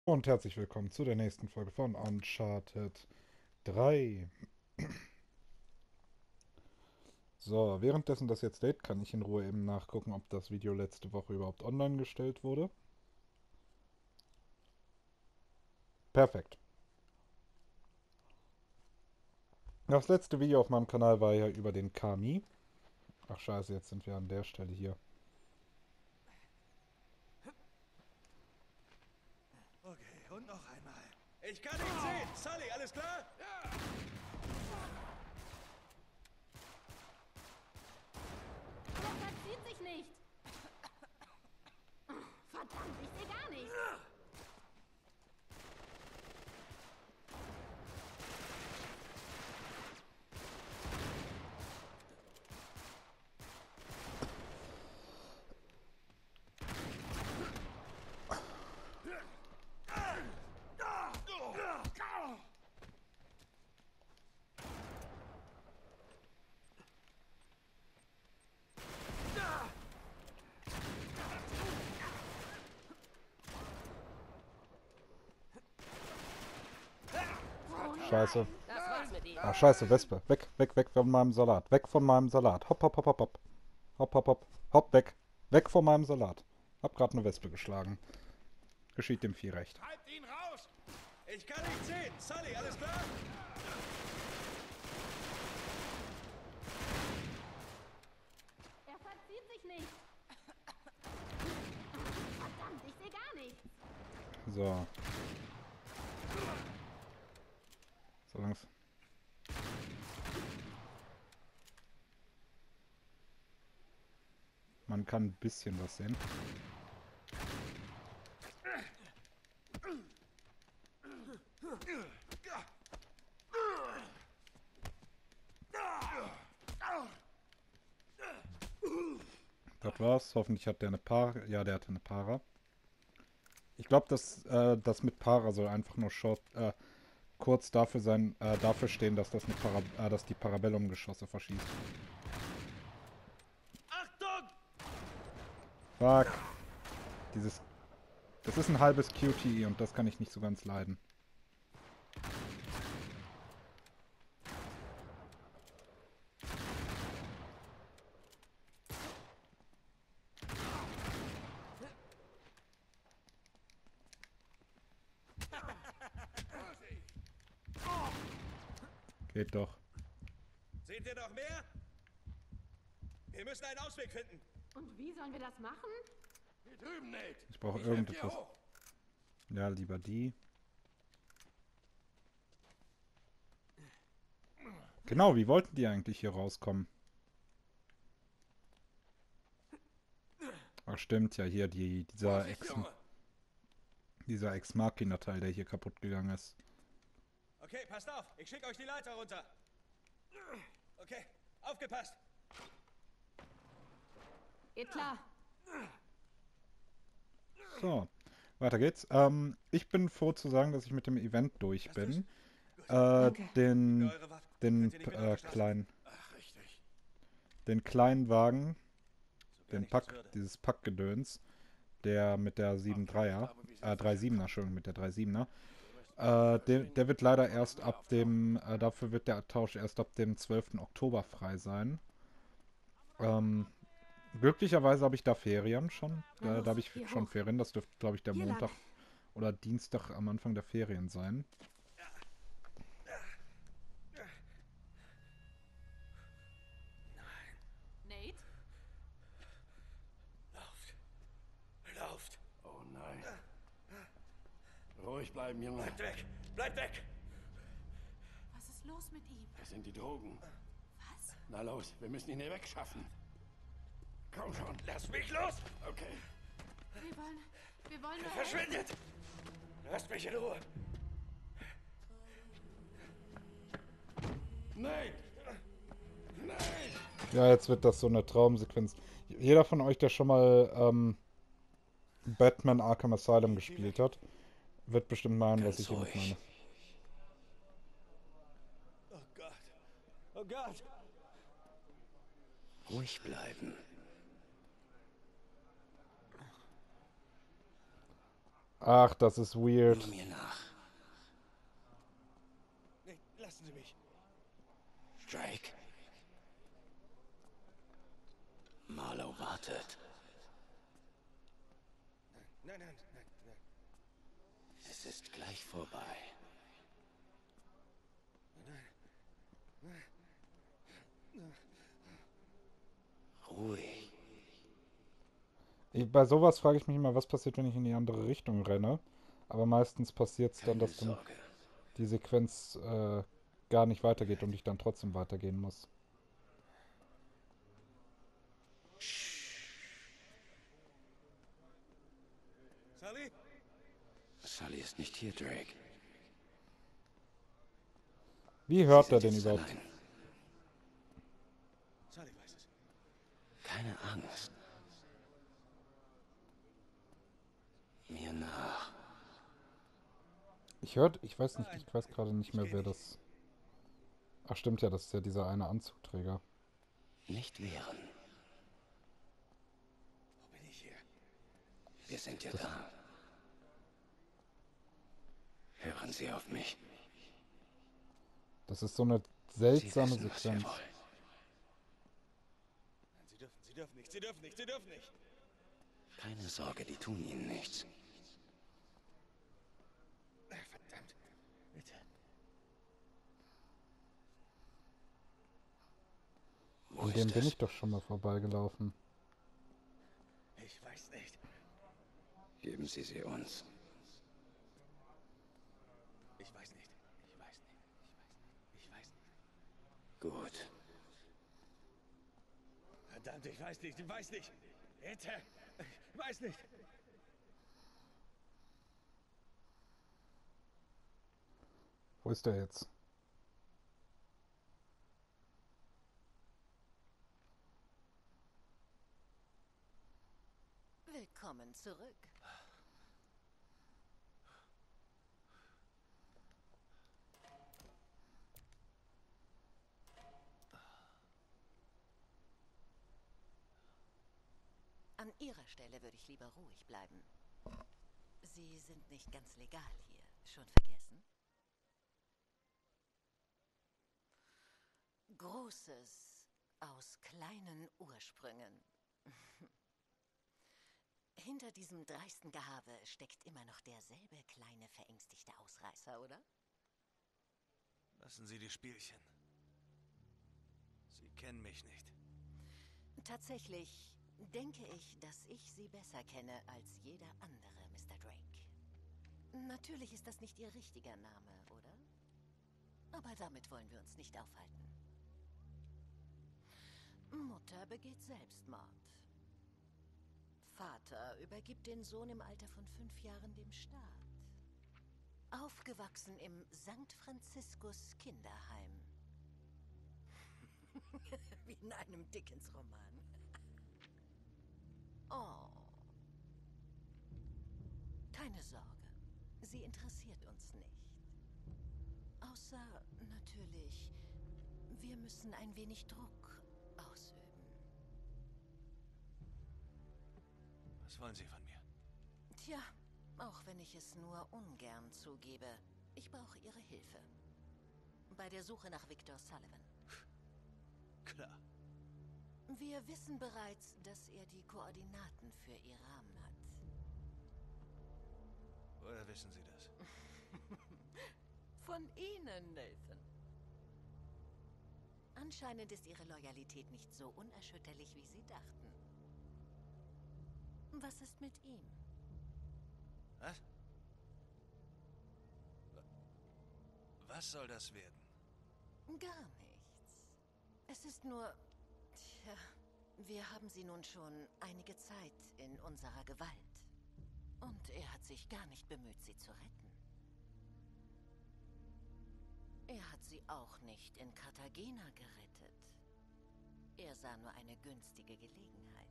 Und herzlich willkommen zu der nächsten Folge von Uncharted 3. So, währenddessen das jetzt lädt, kann ich in Ruhe eben nachgucken, ob das Video letzte Woche überhaupt online gestellt wurde. Perfekt. Das letzte Video auf meinem Kanal war ja über den Kami. Ach scheiße, jetzt sind wir an der Stelle hier. Okay, und noch einmal. Ich kann ihn sehen. Sully, alles klar? Der verzieht sich nicht. Verdammt, ich sehe gar nichts. Scheiße. Das war's mit ihm. Ach scheiße, Wespe. Weg, weg, weg von meinem Salat. Weg von meinem Salat. Hopp, hopp, hopp, hopp, hopp. Hopp, hopp, hopp. Hopp, weg. Weg von meinem Salat. Hab gerade eine Wespe geschlagen. Geschieht dem Vieh recht. Treibt ihn raus! Ich kann ihn sehen. Sully, alles klar? Er verzieht sich nicht. Verdammt, ich sehe gar nichts. So. Solange es. Man kann ein bisschen was sehen. Das war's. Hoffentlich hat der eine Para. Ja, der hatte eine Para. Ich glaube, das mit Para soll einfach nur kurz dafür stehen, dass dass die Parabellum-Geschosse verschießt. Achtung! Fuck. Dieses. Das ist ein halbes QTE und das kann ich nicht so ganz leiden. Geht doch. Seht ihr noch mehr? Wir müssen einen Ausweg finden. Und wie sollen wir das machen? Hier drüben, Nate. Ich brauche helf dir irgendetwas. hoch. Ja, lieber die. Genau, wie wollten die eigentlich hier rauskommen? Ach stimmt, ja hier Vorsicht, Junge. dieser Ex-Machina-Teil, der hier kaputt gegangen ist. Okay, passt auf. Ich schicke euch die Leiter runter. Okay, aufgepasst. Geht klar. So, weiter geht's. Ich bin froh zu sagen, dass ich mit dem Event durch bin. Danke. Den, Eure Waffe. den Könnt ihr nicht mit auf die Straße? kleinen, Ach, richtig. den kleinen Wagen, So gar nicht als Würde. dieses Packgedöns, der mit der 7.3er, 3.7er, Entschuldigung, mit der 3.7er, der wird leider erst ab dafür wird der Tausch erst ab dem 12. Oktober frei sein. Glücklicherweise habe ich da Ferien schon. Na los, Da habe ich hier schon hoch. Ferien. Das dürfte, glaube ich, der Hier lang. Montag oder Dienstag am Anfang der Ferien sein. Nate? Lauft. Lauft. Oh nein. Ruhig bleiben, Junge. Bleibt weg. Bleibt weg. Was ist los mit ihm? Das sind die Drogen. Was? Na los, wir müssen ihn hier wegschaffen. Komm schon. Lass mich los. Okay. Wir wollen nur... Verschwindet. Lasst mich in Ruhe. Nate! Nate! Ja, jetzt wird das so eine Traumsequenz. Jeder von euch, der schon mal Batman Arkham Asylum gespielt hat, wird bestimmt meinen, was ich hiermit meine. Oh Gott. Oh Gott. Ruhig bleiben. Ach, das ist weird. Nur mir nach. Nee, lassen Sie mich. Drake. Marlowe wartet. Nein, nein, nein, nein. Es ist gleich vorbei. Ruhig. Bei sowas frage ich mich immer, was passiert, wenn ich in die andere Richtung renne. Aber meistens passiert es dann, Keine dass dann Sorge. die Sequenz gar nicht weitergeht und ich dann trotzdem weitergehen muss. Sully? Sully ist nicht hier, Drake. Wie Sie hört er sind den jetzt überhaupt? allein. Sully weiß es. Keine Angst. Mir nach. Ich weiß nicht, ich weiß gerade nicht mehr, wer das. Ach stimmt ja, das ist ja dieser eine Anzugträger. Nicht wehren. Wo bin ich hier? Wir sind ja da. Hören Sie auf mich. Das ist so eine Sie seltsame wissen, was wir Sequenz. wollen. Nein, Sie dürfen nicht, Sie dürfen nicht, Sie dürfen nicht. Keine Sorge, die tun Ihnen nichts. Verdammt. Bitte. Wo An dem ist bin es? ich doch schon mal vorbeigelaufen. Ich weiß nicht. Geben Sie sie uns. Ich weiß nicht. Ich weiß nicht. Ich weiß nicht. Gut. Verdammt, ich weiß nicht. Ich weiß nicht. Bitte. Ich weiß nicht. Wo ist der jetzt? Willkommen zurück. An Ihrer Stelle würde ich lieber ruhig bleiben. Sie sind nicht ganz legal hier. Schon vergessen? Großes aus kleinen Ursprüngen. Hinter diesem dreisten Gehabe steckt immer noch derselbe kleine verängstigte Ausreißer, oder? Lassen Sie die Spielchen. Sie kennen mich nicht. Tatsächlich denke ich, dass ich Sie besser kenne als jeder andere, Mr. Drake. Natürlich ist das nicht Ihr richtiger Name, oder? Aber damit wollen wir uns nicht aufhalten. Mutter begeht Selbstmord. Vater übergibt den Sohn im Alter von 5 Jahren dem Staat. Aufgewachsen im St. Franziskus Kinderheim. Wie in einem Dickens-Roman. Oh. Keine Sorge. Sie interessiert uns nicht. Außer, natürlich, wir müssen ein wenig Druck ausüben. Was wollen Sie von mir? Tja, auch wenn ich es nur ungern zugebe, ich brauche Ihre Hilfe. Bei der Suche nach Victor Sullivan. Klar. Wir wissen bereits, dass er die Koordinaten für Iran hat. Woher wissen Sie das? Von Ihnen, Nathan. Anscheinend ist Ihre Loyalität nicht so unerschütterlich, wie Sie dachten. Was ist mit ihm? Was? Was soll das werden? Gar nichts. Es ist nur... Tja, wir haben sie nun schon einige Zeit in unserer Gewalt. Und er hat sich gar nicht bemüht, sie zu retten. Er hat sie auch nicht in Cartagena gerettet. Er sah nur eine günstige Gelegenheit.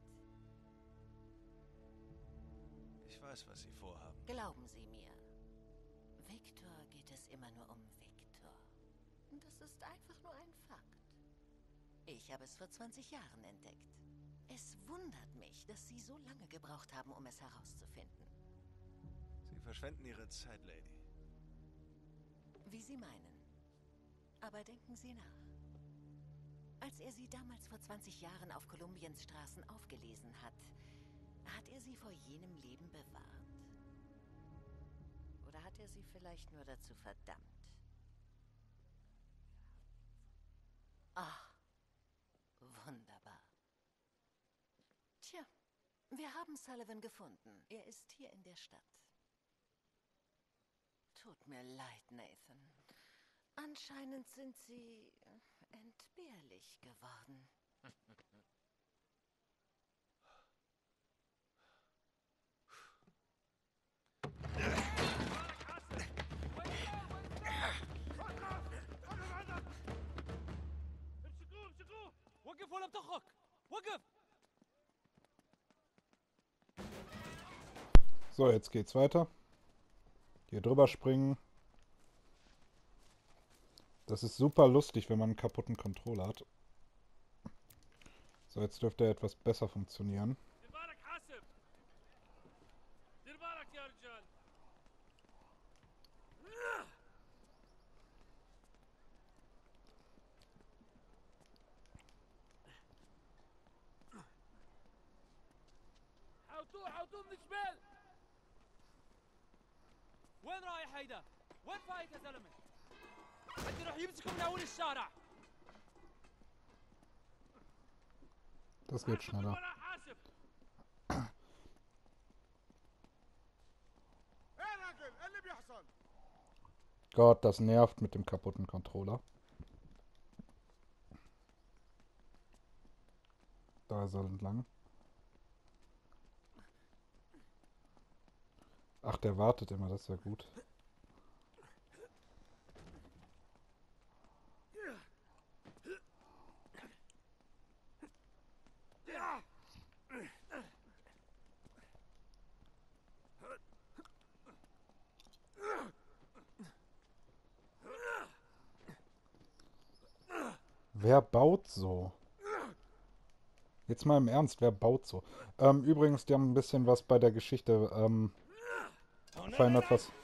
Ich weiß, was Sie vorhaben. Glauben Sie mir, Victor geht es immer nur um Victor. Und das ist einfach nur ein Fakt. Ich habe es vor 20 Jahren entdeckt. Es wundert mich, dass Sie so lange gebraucht haben, um es herauszufinden. Sie verschwenden Ihre Zeit, Lady. Wie Sie meinen. Aber denken Sie nach. Als er sie damals vor 20 Jahren auf Kolumbiens Straßen aufgelesen hat, hat er sie vor jenem Leben bewahrt? Oder hat er sie vielleicht nur dazu verdammt? Ach, wunderbar. Tja, wir haben Sullivan gefunden. Er ist hier in der Stadt. Tut mir leid, Nathan. Anscheinend sind Sie entbehrlich geworden. وقف ولا بتخك وقف. So, jetzt geht's weiter. Hier drüber springen. Das ist super lustig, wenn man einen kaputten Controller hat. So, jetzt dürfte er etwas besser funktionieren. حاوطوه من الجبال. وين رايح هيدا؟ وين فايت يا زلمه؟ بدي يروح يمسكه من اول الشارع. Das geht schneller. Gott, das nervt mit dem kaputten Controller. Da ist er entlang. Ach, der wartet immer, das ist ja gut. Wer baut so? Jetzt mal im Ernst, wer baut so? Übrigens, die haben ein bisschen was bei der Geschichte verändert,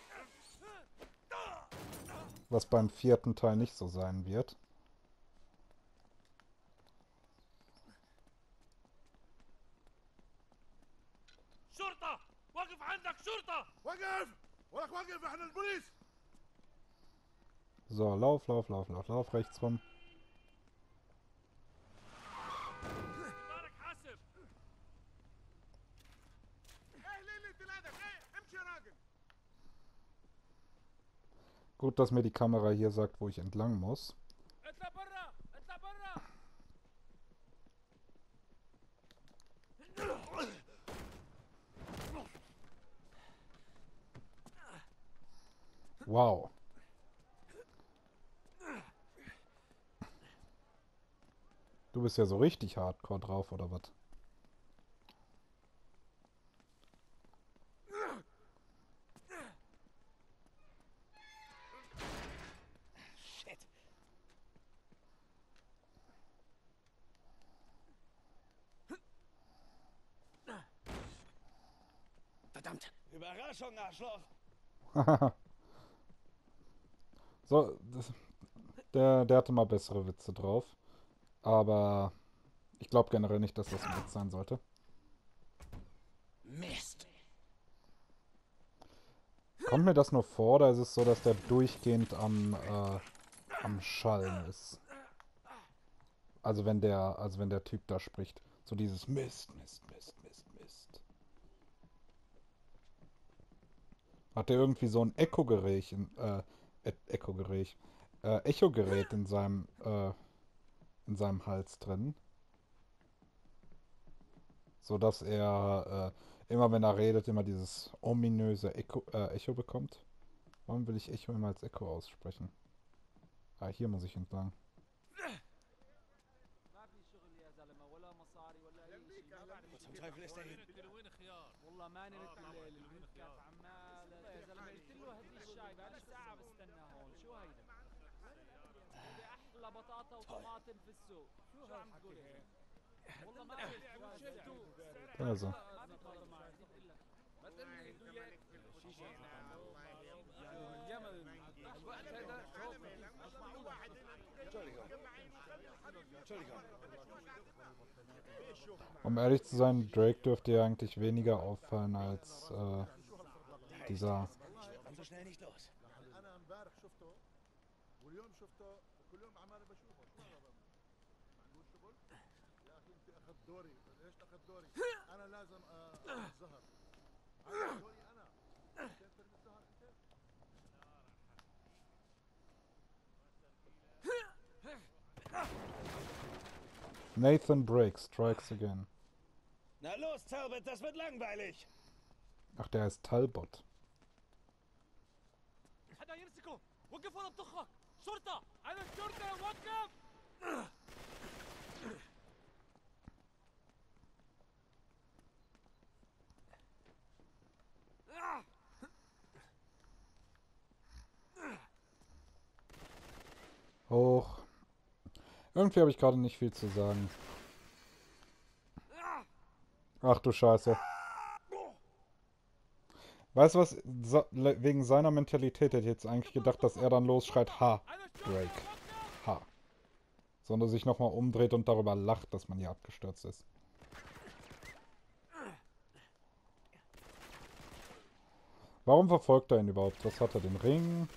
was beim 4. Teil nicht so sein wird. شرطة! وقف عندك شرطة! وقف! ولك وقف احنا البوليس! So, lauf, lauf, lauf, lauf, lauf, rechts rum. مالك حاسب! ايه ليه تنادك؟ ايه امشي يا راجل! Gut, dass mir die Kamera hier sagt, wo ich entlang muss. اطلع برا! اطلع برا! Wow. Du bist ja so richtig hardcore drauf, oder was? Shit. Verdammt. Überraschung, Arschloch. So, der hatte mal bessere Witze drauf. Aber ich glaube generell nicht, dass das ein Witz sein sollte. Mist. Kommt mir das nur vor, oder ist es so, dass der durchgehend am Schallen ist? Also wenn der Typ da spricht. So dieses Mist, Mist, Mist, Mist, Mist. Hat der irgendwie so ein Echo-Gerät Echo-Gerät in seinem Hals drin? So dass er immer wenn er redet, immer dieses ominöse Echo bekommt. Warum will ich Echo immer als Echo aussprechen? Ah, hier muss ich entlang. ما في شغل يا زلمه ولا مصاري ولا اي شيء. Wo zum Teufel ist der hin? والله ما نمت الليل الوينكات عمال يا زلمه قلت له هدي الشاي بقالي ساعه بستنى هون شو هيدا؟ بدي احلى بطاطا وطماطم في السوق شو عم تقول والله ما شفتوا Also. ما تقدر معي ما تقلني اليمن الوقت هذا Um ehrlich zu sein, Drake dürfte ja eigentlich weniger auffallen als dieser. Und so schnell nicht los. انا امبارح شفته واليوم شفته وكل يوم عمال بشوفه شو هذا بقى؟ معقول شغل؟ يا اخي انت اخذت دوري، ايش اخذت دوري؟ انا لازم اخذ زهر. أخذ دوري انا. كيف ترمي الزهر انت؟ Nathan Drake strikes again. Na los, Talbot, das wird langweilig. Ach, der heißt Talbot. حدا يمسكه وقف ولا بطخك شرطة أنا الشرطة وقف Hoch. Irgendwie habe ich gerade nicht viel zu sagen. Ach du Scheiße. Weißt du was? Wegen seiner Mentalität hätte ich jetzt eigentlich gedacht, dass er dann losschreit, ha, Drake, ha. Sondern sich nochmal umdreht und darüber lacht, dass man hier abgestürzt ist. Warum verfolgt er ihn überhaupt? Was hat er, den Ring?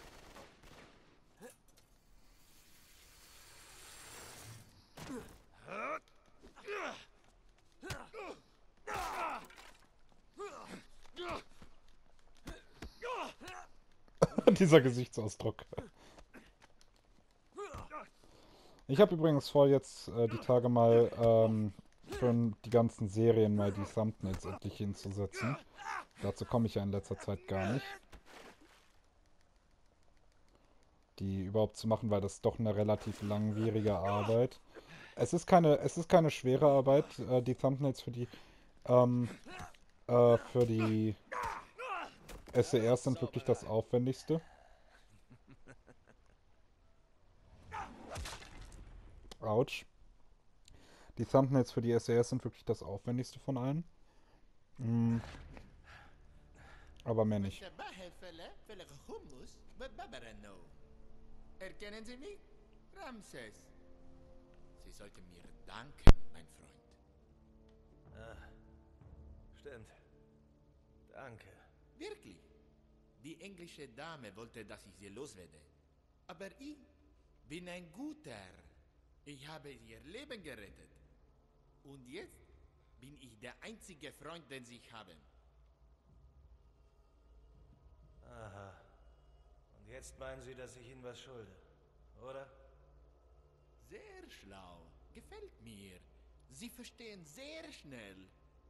Dieser Gesichtsausdruck. Ich habe übrigens vor, jetzt die Tage mal für die ganzen Serien mal die Thumbnails endlich hinzusetzen. Dazu komme ich ja in letzter Zeit gar nicht. Die überhaupt zu machen, weil das ist doch eine relativ langwierige Arbeit. Es ist keine schwere Arbeit. Die Thumbnails für die SCRs sind wirklich das Aufwendigste. Autsch. Die Thumbnails für die SCRs sind wirklich das Aufwendigste von allen. Aber mehr nicht. Erkennen Sie mich? Ramses. Sie sollten mir danken, mein Freund. Ah, stimmt. Danke. Wirklich. Die englische Dame wollte, dass ich sie loswerde. Aber ich bin ein guter. Ich habe ihr Leben gerettet. Und jetzt bin ich der einzige Freund, den sie haben. Aha. Und jetzt meinen Sie, dass ich Ihnen was schulde, oder? Sehr schlau. Gefällt mir. Sie verstehen sehr schnell.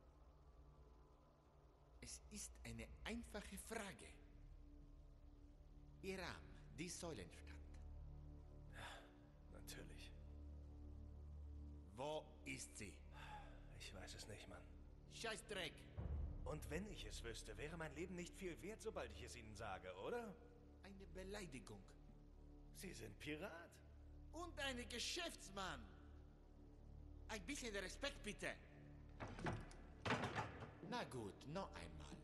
Es ist eine einfache Frage. Iram, die Säulenstadt. Natürlich. Wo ist sie? Ich weiß es nicht, Mann. Scheißdreck. Und wenn ich es wüsste, wäre mein Leben nicht viel wert, sobald ich es Ihnen sage, oder? Eine Beleidigung. Sie sind Pirat. Und ein Geschäftsmann. Ein bisschen Respekt, bitte. Na gut, noch einmal.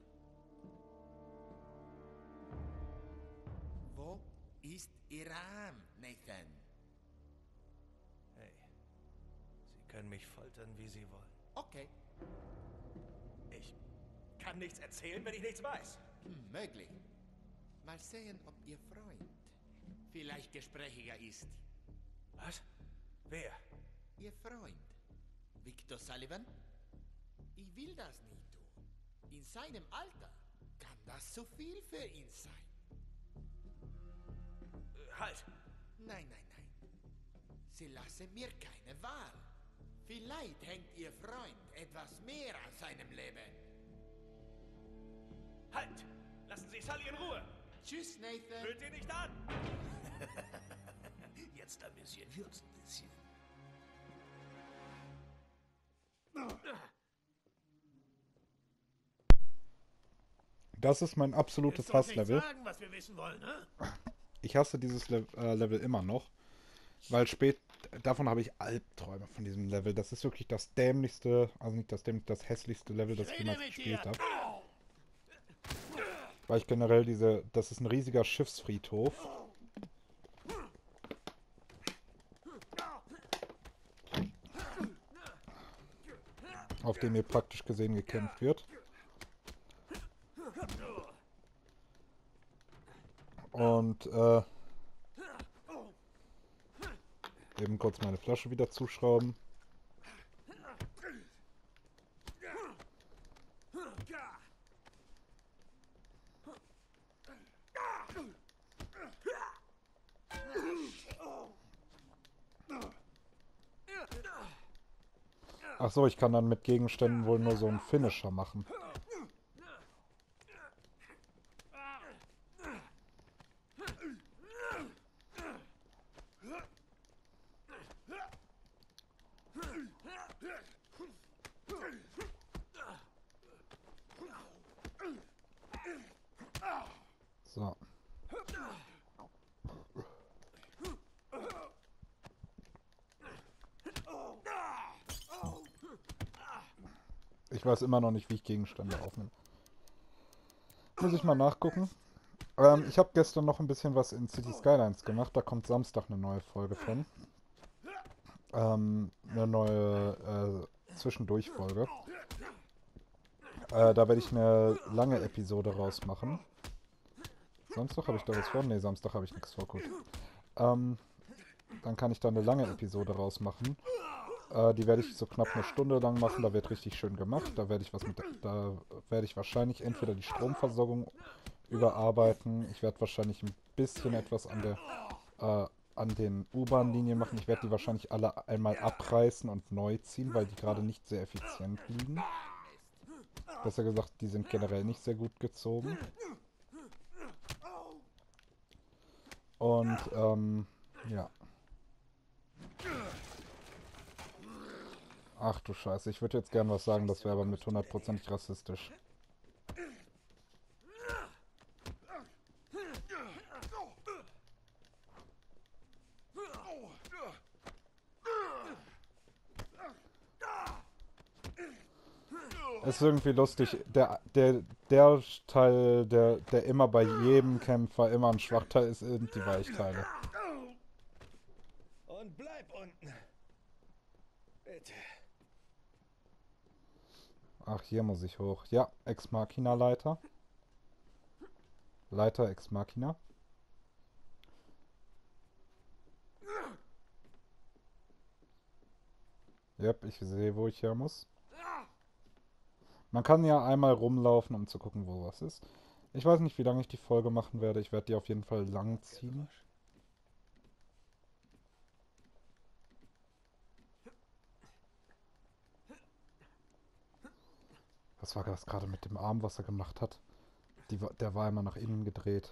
Wo ist Iram, Nathan? Hey, Sie können mich foltern, wie Sie wollen. Okay, Ich kann nichts erzählen, wenn ich nichts weiß. möglich. Mal sehen, ob Ihr Freund vielleicht gesprächiger ist. Was? Wer? Ihr Freund, Victor Sullivan? Ich will das nie tun. In seinem Alter kann das zu viel für ihn sein. Halt! Nein, nein, nein. Sie lassen mir keine Wahl. Vielleicht hängt Ihr Freund etwas mehr an seinem Leben. Halt! Lassen Sie Sully in Ruhe! Tschüss, Nathan. Fühlt ihn nicht an! Jetzt ein bisschen, wird's ein bisschen. Das ist mein absolutes Hasslevel. Sagen, was wir wissen wollen, ne? Ich hasse dieses Level immer noch. Weil davon habe ich Albträume von diesem Level. Das ist wirklich das dämlichste, also nicht das dämlichste, das hässlichste Level, das ich jemals gespielt habe. Weil ich generell das ist ein riesiger Schiffsfriedhof. Auf dem hier praktisch gesehen gekämpft wird. Und eben kurz meine Flasche wieder zuschrauben. Ach so, ich kann dann mit Gegenständen wohl nur so einen Finisher machen. So. Ich weiß immer noch nicht, wie ich Gegenstände aufnehme. Muss ich mal nachgucken. Ich habe gestern noch ein bisschen was in City Skylines gemacht. Da kommt Samstag eine neue Folge von. Eine neue Zwischendurch-Folge. Da werde ich eine lange Episode rausmachen. Samstag habe ich da was vor? Ne, Samstag habe ich nichts vor. Gut. Dann kann ich da eine lange Episode rausmachen. Die werde ich so knapp eine Stunde lang machen. Da wird richtig schön gemacht. Da werde ich wahrscheinlich entweder die Stromversorgung überarbeiten. Ich werde wahrscheinlich ein bisschen etwas an den U-Bahn-Linien machen. Ich werde die wahrscheinlich alle einmal abreißen und neu ziehen, weil die gerade nicht sehr effizient liegen. Besser gesagt, die sind generell nicht sehr gut gezogen. Und, ja. Ach du Scheiße, ich würde jetzt gern was sagen, das wäre aber mit 100% rassistisch. Ist irgendwie lustig. Der Teil, der immer bei jedem Kämpfer immer ein Schwachteil ist, sind die Weichteile. Und bleib unten. Bitte. Ach, hier muss ich hoch. Ja, Ex Machina Leiter. Leiter Ex Machina. Yep, ich sehe, wo ich her muss. Man kann ja einmal rumlaufen, um zu gucken, wo was ist. Ich weiß nicht, wie lange ich die Folge machen werde. Ich werde die auf jeden Fall lang ziehen. Was war das gerade mit dem Arm, was er gemacht hat? Der war immer nach innen gedreht.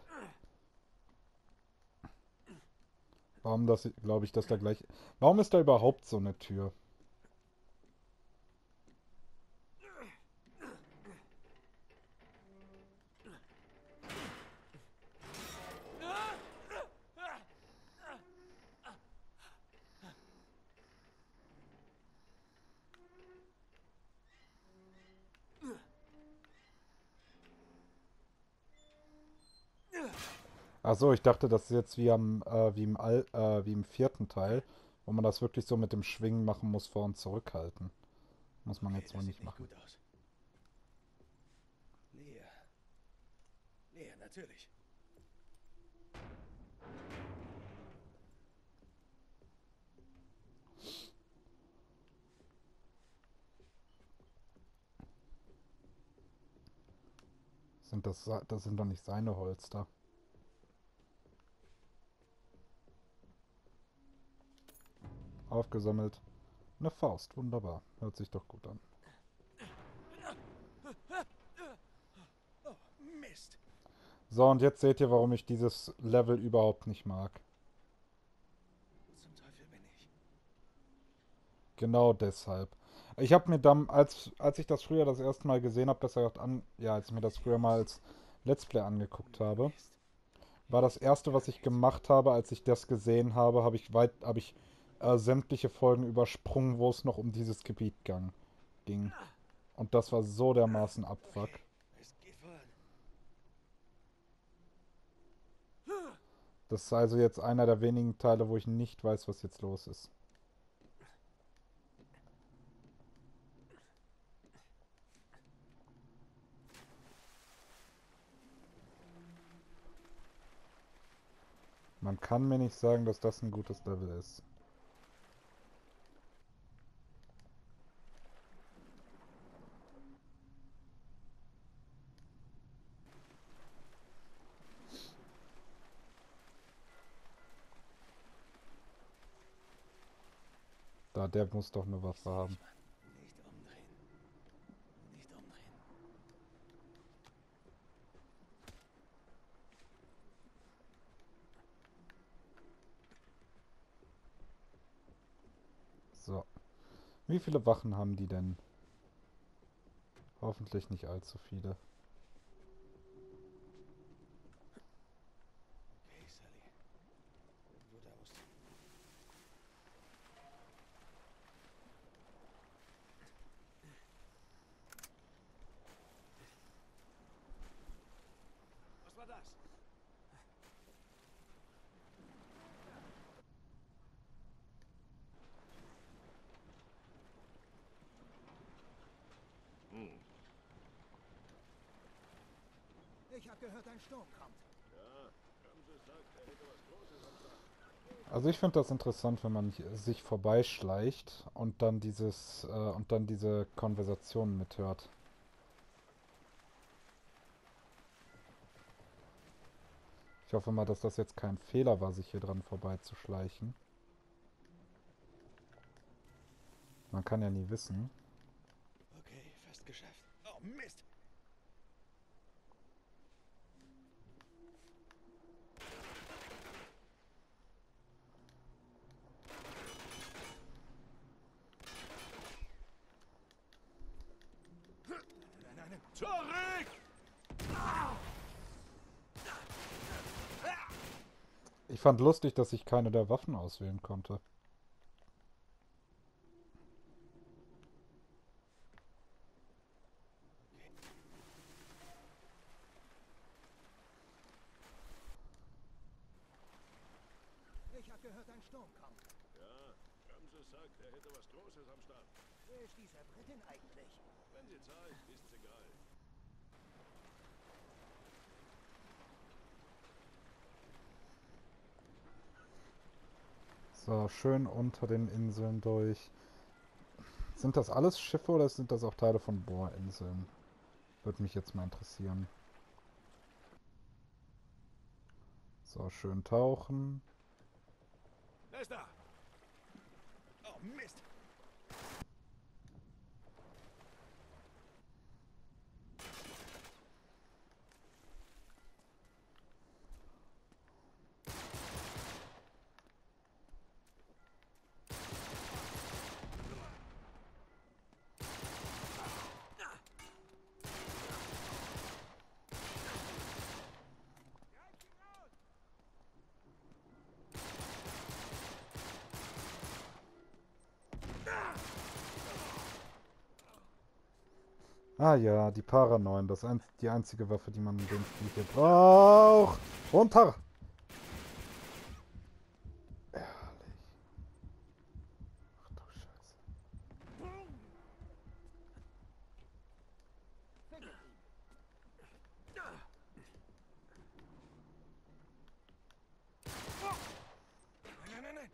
Warum glaube ich, dass da gleich... Warum ist da überhaupt so eine Tür? Ach so, ich dachte, das ist jetzt wie im vierten Teil, wo man das wirklich so mit dem Schwingen machen muss, vor und zurückhalten. Muss man jetzt wohl nicht machen. Gut aus. Lea. Lea, natürlich. Das sind doch nicht seine Holster. Aufgesammelt. Eine Faust, wunderbar. Hört sich doch gut an. Oh, Mist. So, und jetzt seht ihr, warum ich dieses Level überhaupt nicht mag. Zum Teufel bin ich. Genau deshalb. Ich habe mir dann, als ich das früher das erste Mal gesehen habe, besser gesagt als ich mir das früher mal als Let's Play angeguckt habe, war das erste, was ich gemacht habe, als ich das gesehen habe, habe ich sämtliche Folgen übersprungen, wo es noch um dieses Gebiet ging. Und das war so dermaßen Abfuck. Es geht voran. Das ist also jetzt einer der wenigen Teile, wo ich nicht weiß, was jetzt los ist. Man kann mir nicht sagen, dass das ein gutes Level ist. Da, der muss doch eine Waffe haben. Nicht umdrehen. Nicht umdrehen. So. Wie viele Wachen haben die denn? Hoffentlich nicht allzu viele. Okay, Sally. Wo da musst du? Was war das? Ich habe gehört, ein Sturm kommt. Also ich finde das interessant, wenn man sich vorbeischleicht und dann diese Konversationen mithört. Ich hoffe mal, dass das jetzt kein Fehler war, sich hier dran vorbeizuschleichen. Man kann ja nie wissen. Okay, fast geschafft. Oh, Mist! Nein. Zurück! Ich fand lustig, dass ich keine der Waffen auswählen konnte. Ich habe gehört, ein Sturm kommt. Ja, Ramses sagt, er hätte was Großes am Start. Wer ist dieser Britin eigentlich? Wenn sie zahlt, ist's egal. So, schön unter den Inseln durch. Sind das alles Schiffe oder sind das auch Teile von Bohrinseln? Würde mich jetzt mal interessieren. So, schön tauchen. Wer ist da? Oh, Mist! Ah ja, die Para 9, die einzige Waffe, die man in dem Spiel hier braucht. Runter! Ehrlich. Ach du Scheiße. Nein.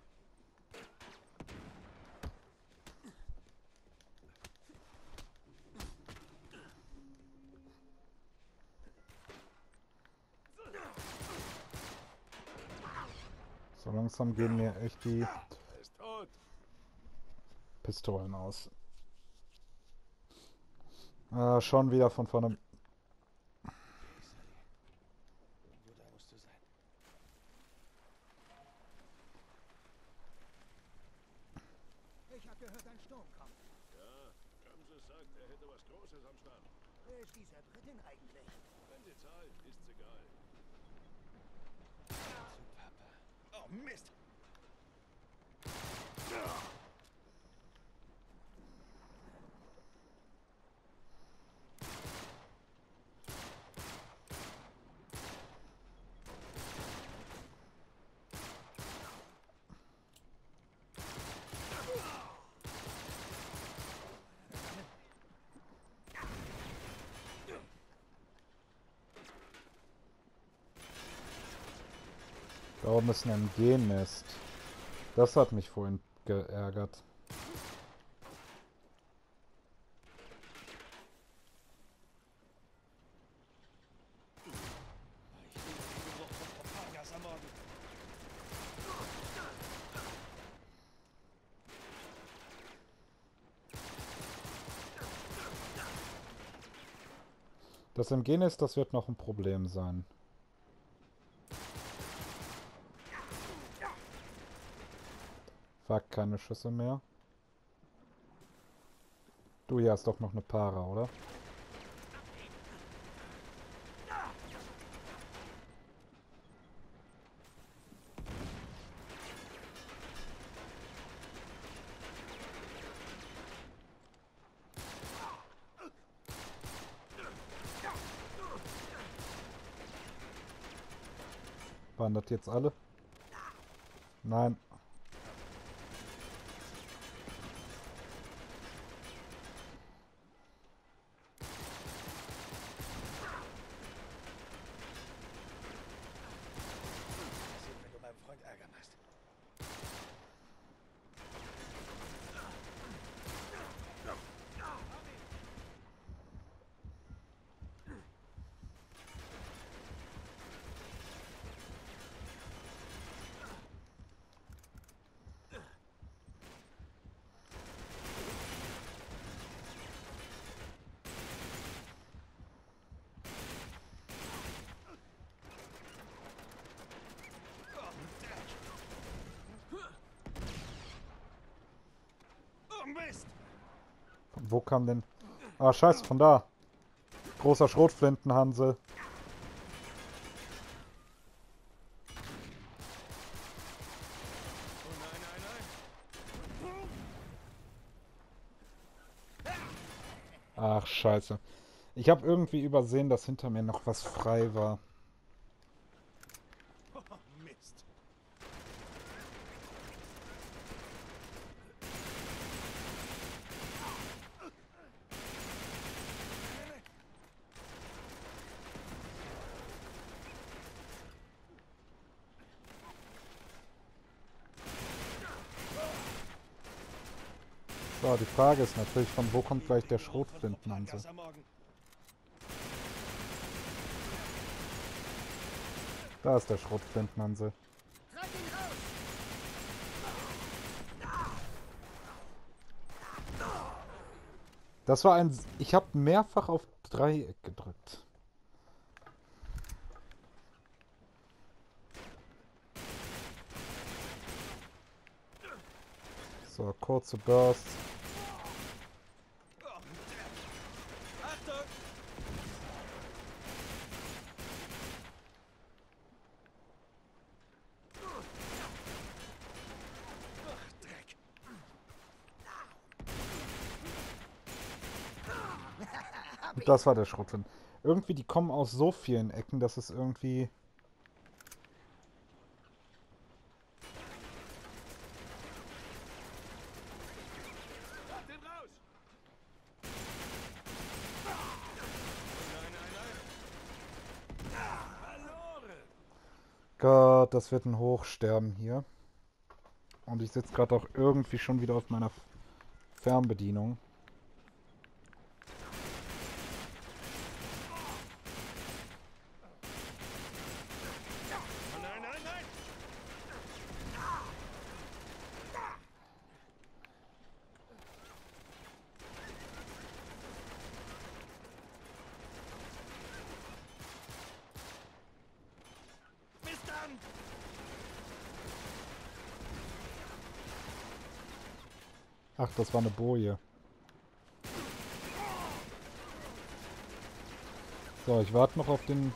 So langsam gehen mir echt die Er ist tot. Pistolen aus. Schon wieder von vorne. Wo da musst du sein? Ich habe gehört, ein Sturm kommt. Ja, Ramses sagt, er hätte was Großes am Start. Wer ist dieser Britin eigentlich? Wenn sie zahlt, ist's egal. Zu Papa. Oh, Mist! Da oben ist ein MG-Nest. Das hat mich vorhin geärgert. Das MG-Nest, das wird noch ein Problem sein. Fuck, keine Schüsse mehr. Du, hier hast doch noch eine Para, oder? Waren das jetzt alle? Nein. Wenn du meinen Freund ärgern hast. Oh Mist! Von wo kam denn... Ah, scheiße, von da. Großer Schrotflintenhansel. Oh nein, nein, nein! Ach, scheiße. Ich habe irgendwie übersehen, dass hinter mir noch was frei war. Oh, Mist! So, die Frage ist natürlich, von wo kommt gleich der Schrotflintenhansel? Am Morgen. Da ist der Schrotflintenhansel. Treib ihn raus! Das war ein... Ich habe mehrfach auf Dreieck gedrückt. So, kurze Burst. Achtung! Ach, Dreck! Und das war der Schrotflint. Irgendwie, die kommen aus so vielen Ecken, dass es irgendwie... Habt ihn raus! Nein, nein, nein! Verloren! Gott, das wird ein Hochsterben hier. Und ich sitze gerade auch irgendwie schon wieder auf meiner Fernbedienung. Oh nein, nein, nein! Bis dann! Ach, das war eine Boje. So, ich warte noch auf den...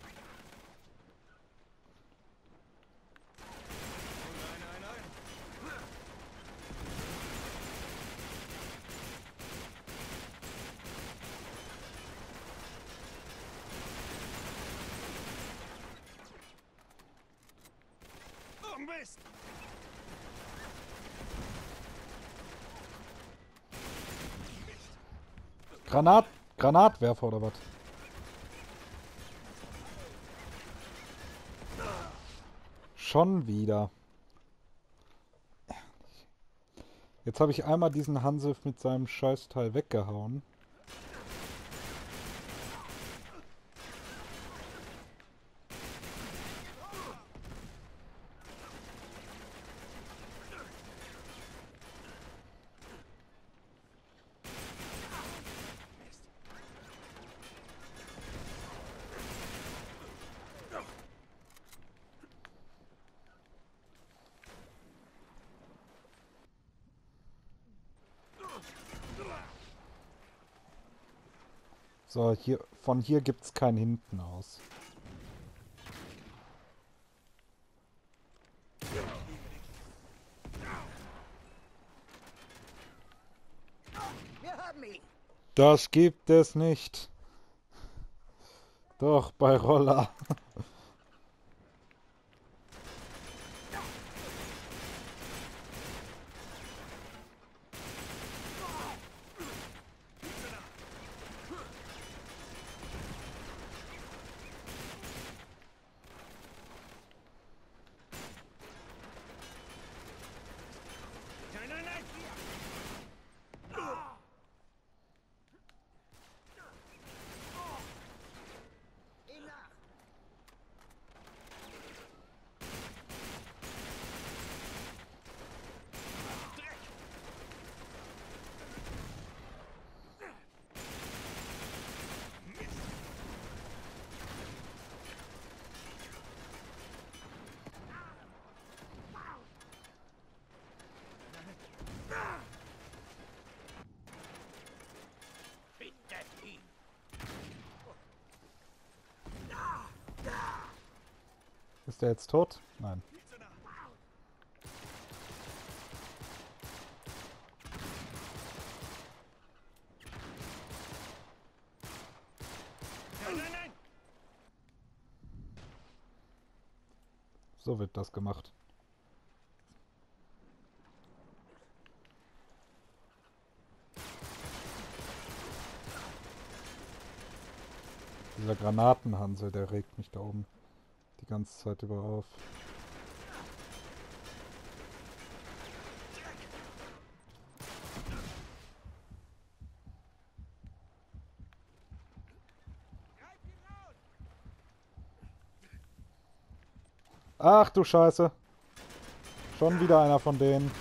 Oh nein, nein, nein! Oh Mist! Granatwerfer oder was? Schon wieder. Jetzt habe ich einmal diesen Hansif mit seinem Scheißteil weggehauen. So, hier, von hier gibt's kein Hinten aus. Das gibt es nicht. Doch, bei Roller. Nein, nein, nein! Ist der jetzt tot? Nein. Nein, nein, nein! So wird das gemacht. Dieser Granatenhansel, der regt mich da oben die ganze Zeit über auf. Ach du Scheiße. Schon wieder einer von denen.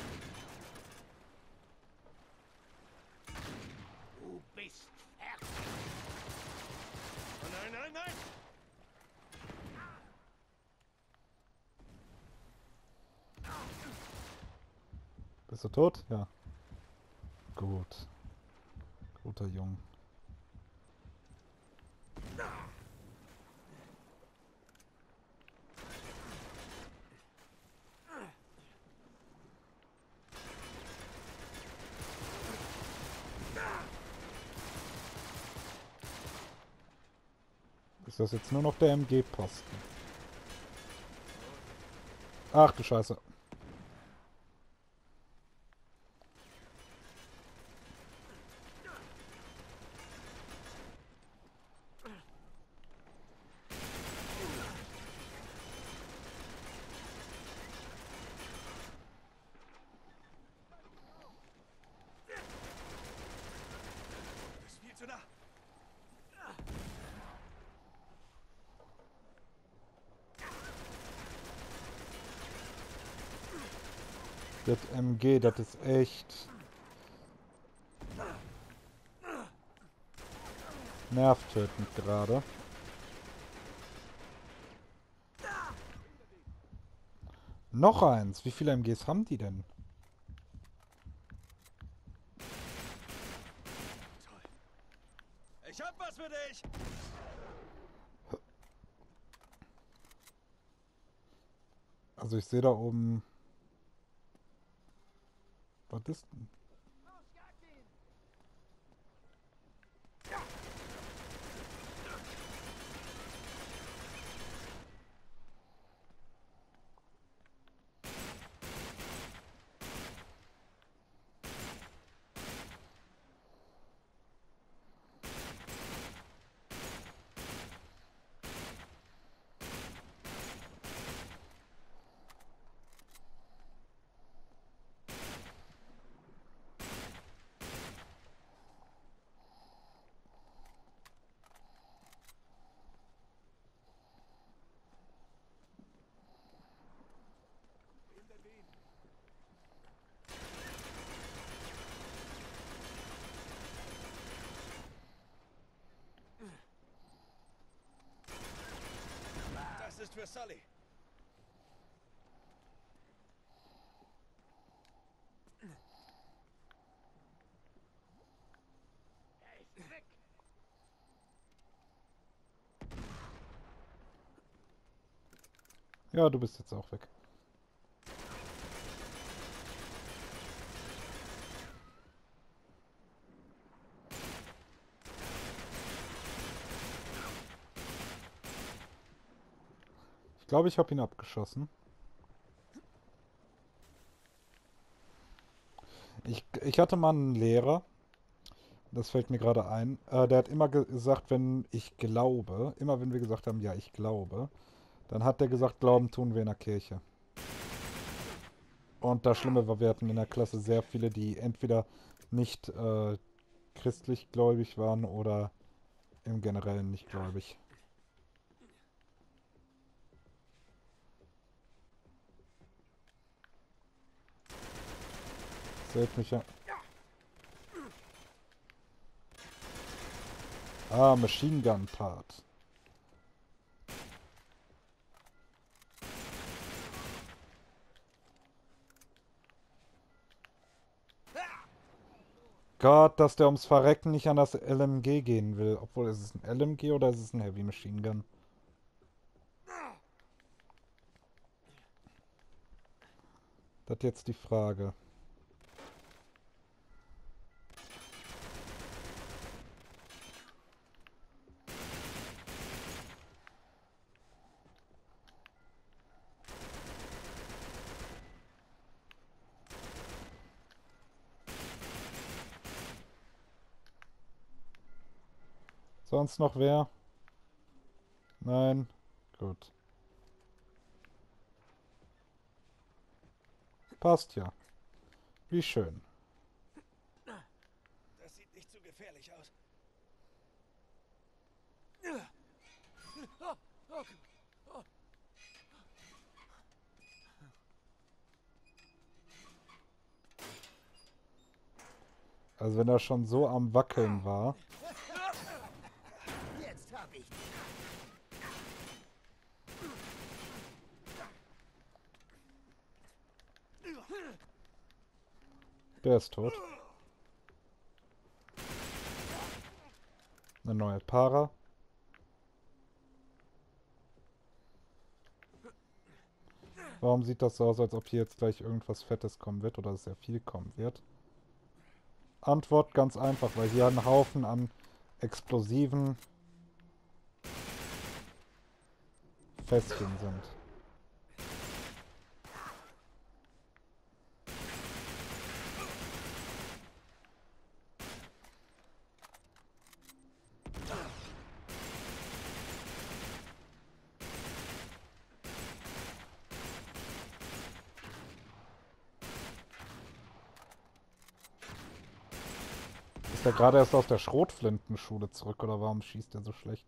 Du bist fertig. Oh nein, nein, nein! Bist du tot? Ja. Gut. Guter Junge. Ist das jetzt nur noch der MG-Posten? Ach du Scheiße. Das ist viel zu nah! Das MG, das ist echt nervtötend gerade. Noch eins. Wie viele MGs haben die denn? Ich hab was für dich! Also ich sehe da oben... Was ist denn? für Sully. Ja, du bist jetzt auch weg. Ich glaube, ich habe ihn abgeschossen. Ich hatte mal einen Lehrer, das fällt mir gerade ein, der hat immer gesagt, wenn ich glaube, immer wenn wir gesagt haben, ja, ich glaube, dann hat der gesagt, Glauben tun wir in der Kirche. Und das Schlimme war, wir hatten in der Klasse sehr viele, die entweder nicht christlich gläubig waren oder im Generellen nicht gläubig. Seht mich ja. Ah, Machine Gun Part. Gott, dass der ums Verrecken nicht an das LMG gehen will. Obwohl, ist es ein LMG oder ist es ein Heavy Machine Gun? Das ist jetzt die Frage. Sonst noch wer? Nein? Gut. Passt ja. Wie schön. Das sieht nicht zu gefährlich aus. Also wenn er schon so am Wackeln war. Jetzt hab ich dich. Der ist tot. Eine neue Para. Warum sieht das so aus, als ob hier jetzt gleich irgendwas Fettes kommen wird oder sehr viel kommen wird? Antwort ganz einfach, weil hier ein Haufen an explosiven Fässchen sind. Ist er gerade erst aus der Schrotflintenschule zurück oder warum schießt er so schlecht?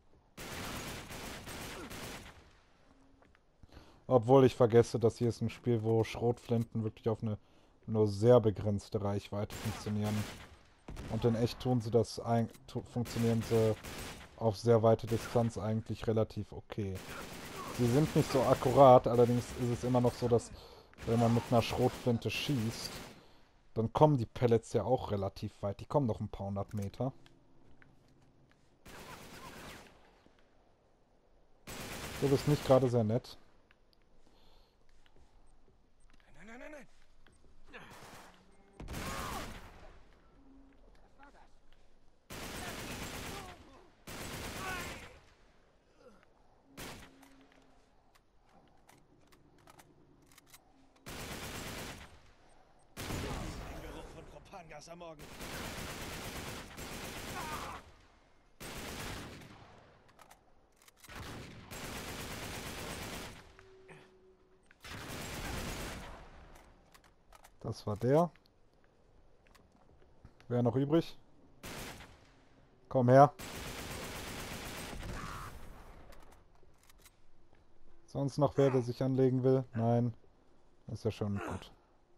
Obwohl ich vergesse, dass hier ist ein Spiel, wo Schrotflinten wirklich auf eine nur sehr begrenzte Reichweite funktionieren. Und in echt tun sie das funktionieren sie auf sehr weite Distanz eigentlich relativ okay. Sie sind nicht so akkurat, allerdings ist es immer noch so, dass wenn man mit einer Schrotflinte schießt, dann kommen die Pellets ja auch relativ weit. Die kommen noch ein paar hundert Meter. Du bist nicht gerade sehr nett. Nein, nein, nein, nein. Den Geruch von Propangas am Morgen. Das war der. Wer noch übrig? Komm her. Sonst noch wer, der sich anlegen will? Nein. Ist ja schon gut.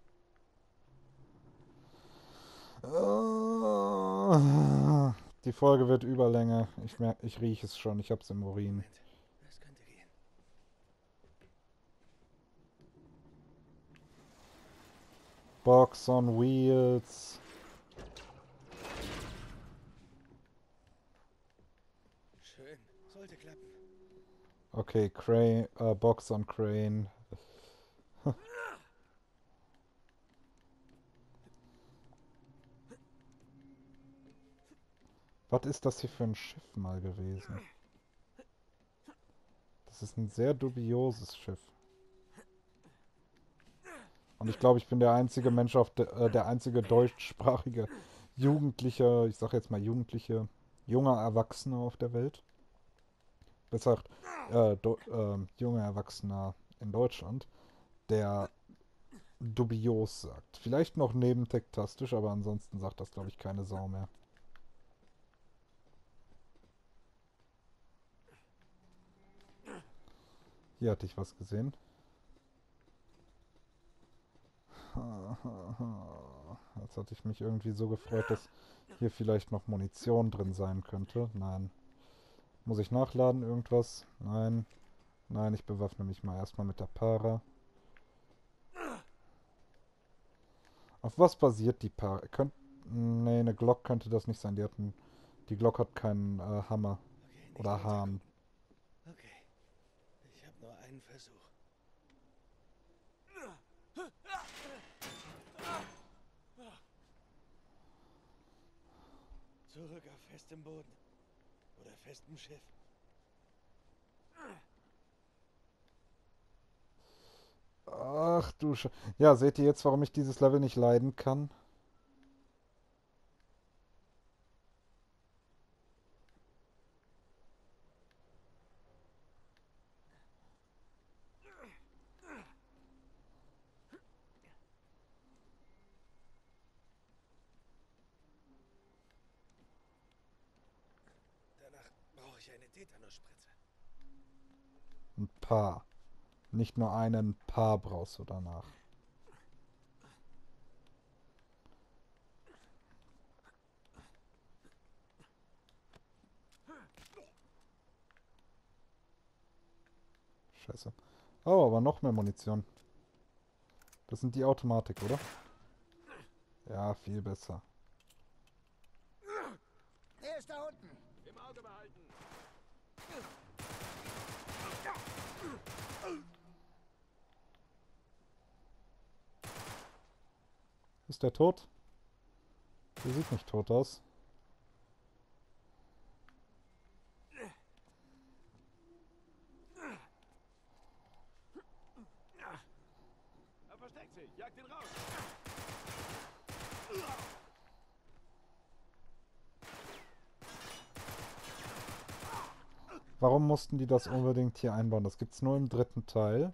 Die Folge wird Überlänge. Ich rieche es schon. Ich hab's im Urin. Das könnte gehen. Box on Wheels. Schön. Sollte klappen. Okay, Crane, Box on Crane. Was ist das hier für ein Schiff mal gewesen? Das ist ein sehr dubioses Schiff. Und ich glaube, ich bin der einzige Mensch auf der einzige deutschsprachige Jugendliche, ich sag jetzt mal Jugendliche, junger Erwachsener auf der Welt. Besser gesagt, junger Erwachsener in Deutschland, der dubios sagt. Vielleicht noch nebentektastisch, aber ansonsten sagt das, glaube ich, keine Sau mehr. Hier hatte ich was gesehen. Jetzt hatte ich mich irgendwie so gefreut, dass hier vielleicht noch Munition drin sein könnte. Nein. Muss ich nachladen irgendwas? Nein. Nein, ich bewaffne mich mal erstmal mit der Para. Auf was basiert die Para? Nee, eine Glock könnte das nicht sein. Die Glock hat keinen Hammer. Okay, nicht Oder runterkommen. Hahn. Okay. Ich habe nur einen Versuch. Zurück auf festem Boden. Oder festem Schiff. Ach du Ja, seht ihr jetzt, warum ich dieses Level nicht leiden kann? Danach brauche ich eine Tetanusspritze. Ein paar. Nicht nur einen, ein paar brauchst du danach. Scheiße. Oh, aber noch mehr Munition. Das sind die Automatik, oder? Ja, viel besser. Er ist da unten. Im Auge behalten. Ist der tot? Der sieht nicht tot aus. Er versteckt sich. Jagt ihn raus. Warum mussten die das unbedingt hier einbauen? Das gibt's nur im 3. Teil.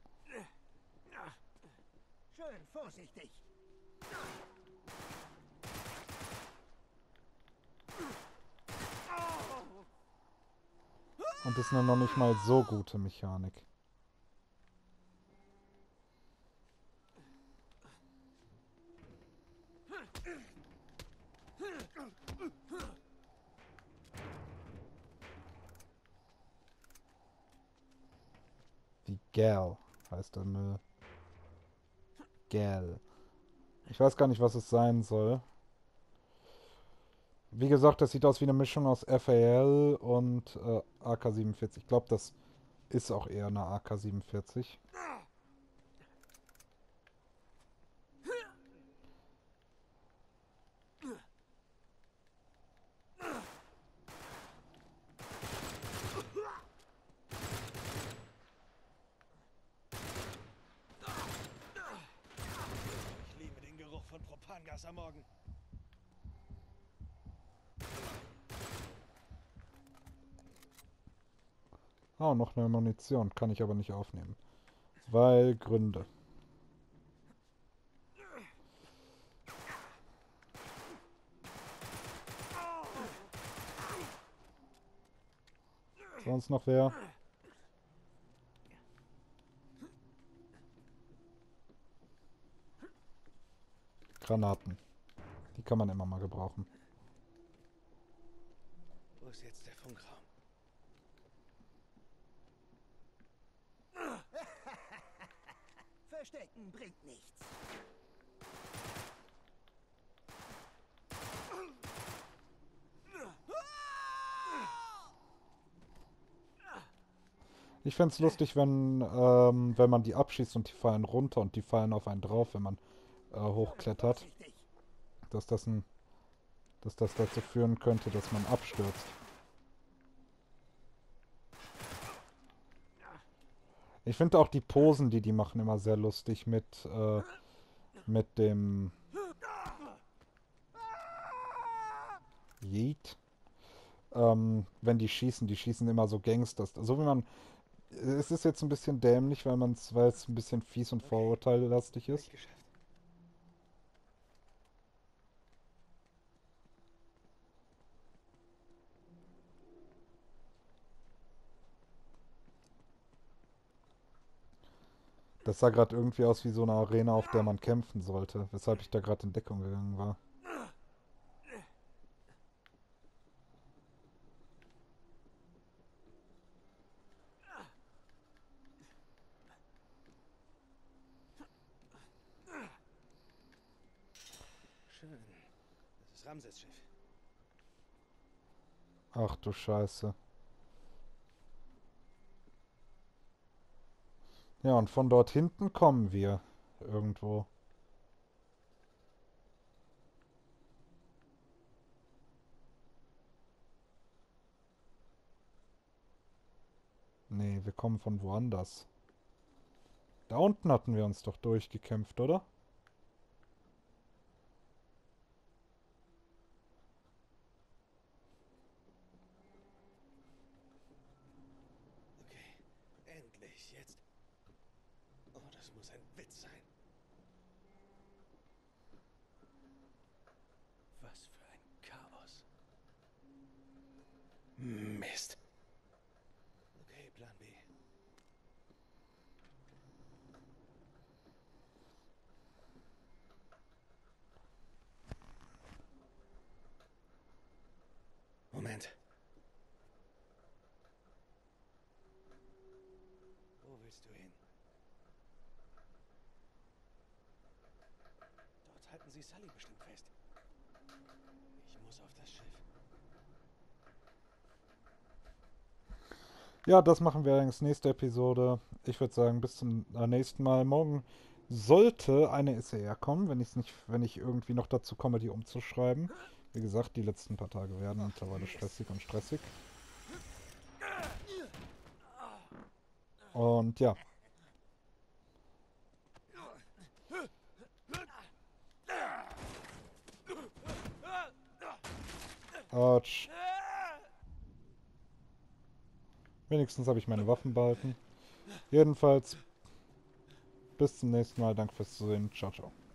Schön vorsichtig. Und das ist eine noch nicht mal so gute Mechanik. Wie Gal heißt der Müll. Gal. Ich weiß gar nicht, was es sein soll. Wie gesagt, das sieht aus wie eine Mischung aus FAL und AK-47. Ich glaube, das ist auch eher eine AK-47. Ich liebe den Geruch von Propangas am Morgen. Oh, noch eine Munition. Kann ich aber nicht aufnehmen. Weil Gründe. Sonst noch wer? Granaten. Die kann man immer mal gebrauchen. Wo ist jetzt der Funkraum? Verstecken bringt nichts. Ich fände es lustig, wenn man die abschießt und die fallen runter und die fallen auf einen drauf, wenn man hochklettert. Dass das dazu führen könnte, dass man abstürzt. Ich finde auch die Posen, die die machen, immer sehr lustig mit dem Yeet. Wenn die schießen immer so Gangsters. So wie man. Es ist jetzt ein bisschen dämlich, weil es ein bisschen fies und vorurteillastig ist. Geschafft. Das sah gerade irgendwie aus wie so eine Arena, auf der man kämpfen sollte, weshalb ich da gerade in Deckung gegangen war. Schön. Das ist Ramses Schiff. Ach du Scheiße. Ja, und von dort hinten kommen wir irgendwo. Nee, wir kommen von woanders. Da unten hatten wir uns doch durchgekämpft, oder? Okay, endlich, jetzt. Oh, das muss ein Witz sein. Was für ein Chaos. Mist. Okay, Plan B. Moment. Wo willst du hin? Dort halten sie Sully bestimmt fest. Ich muss auf das Schiff. Ja, das machen wir allerdings nächste Episode. Ich würde sagen, bis zum nächsten Mal. Morgen sollte eine SR kommen, wenn ich irgendwie noch dazu komme, die umzuschreiben. Wie gesagt, die letzten paar Tage werden mittlerweile stressig und stressig. Und ja. Autsch. Wenigstens habe ich meine Waffen behalten. Jedenfalls, bis zum nächsten Mal. Danke fürs Zusehen. Ciao, ciao.